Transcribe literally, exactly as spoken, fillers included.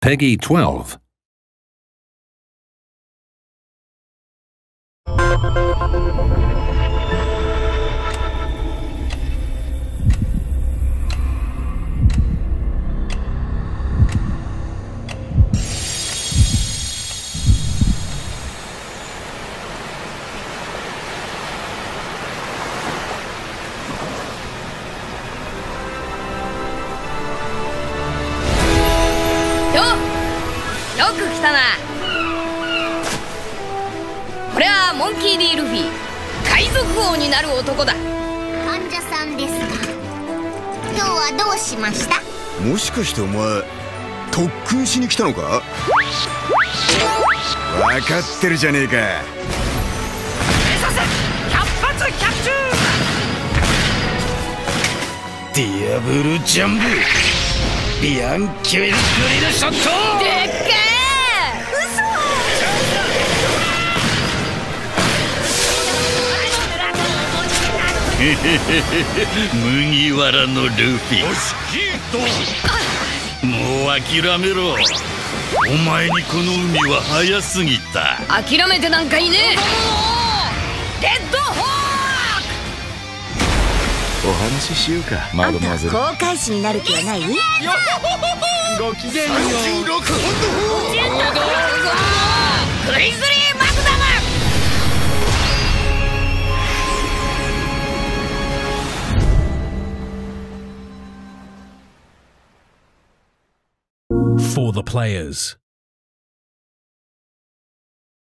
Peggy twelve. よく来たな。これはモンキー・ディ・ルフィ、海賊王になる男だ。 患者さんですか。今日はどうしました？ もしかしてお前特訓しに来たのか？分かってるじゃねえか。 百発百中。ディアブルジャンボビアンキュエルグリルショット。 でっかい。 麦わらのルフィ、もう諦めろ。お前にこの海は早すぎた。 諦めてなんかいねえ。レッドホーク。 お話ししようか、マドマゼル。 航海士になる気はない？ ごきげんよう。 じゅうろくポンドグリズリーマグダム。 For the players.